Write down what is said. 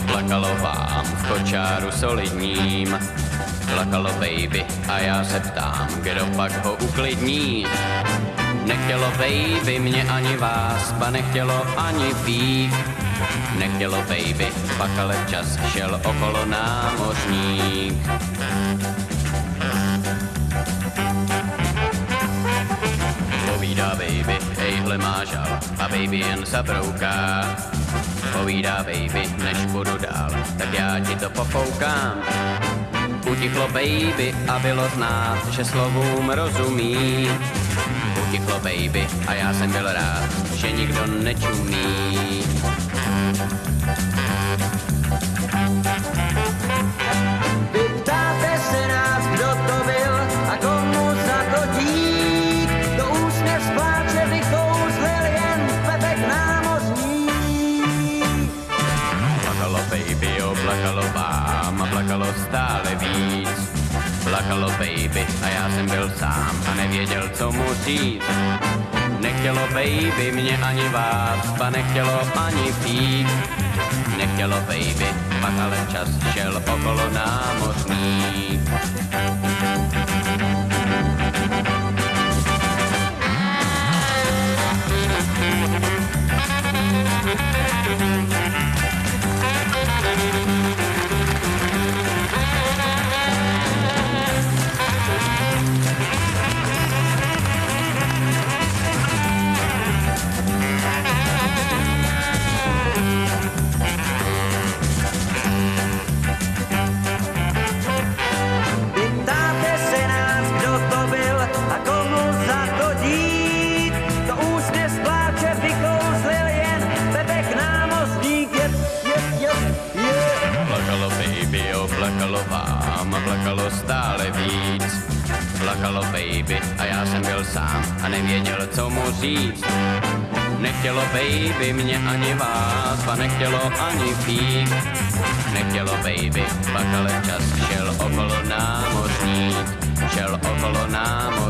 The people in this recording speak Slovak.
plakalo vám v kočáru solidním. Plakalo baby a já se ptám, kdo pak ho uklidní. Nechtělo baby mě ani vás, ba nechtělo ani pít. Nechtělo baby, pak ale včas šel okolo námořník. Povídá baby, ejhle má žal, a baby jen zabrouká. Povídá baby, než budu dál, tak já ti to pofoukám. Utichlo baby a bylo znát, že slovům rozumí. Utichlo baby a já jsem byl rád, že nikdo nečumí. Vy ptáte se nás, kdo to byl a komu za to dík. Do úsměv z pláče vykouzlil jen Pepek námořník. Plakalo baby, jo, plakalo vám a plakalo stále víc. Plakalo baby a já jsem byl sám a nevěděl, co mu říct. Nechtělo baby mě ani vás, pa nechtělo ani pít. Nechtělo baby, pak ale čas šel okolo námořník. Plakalo vám a plakalo stále víc. Plakalo baby a já jsem byl sám a nevěděl, co mu říct. Nechtělo baby mě ani vás a nechtělo ani pít. Nechtělo baby, pak ale čas šel okolo námořník. Šel okolo námořník.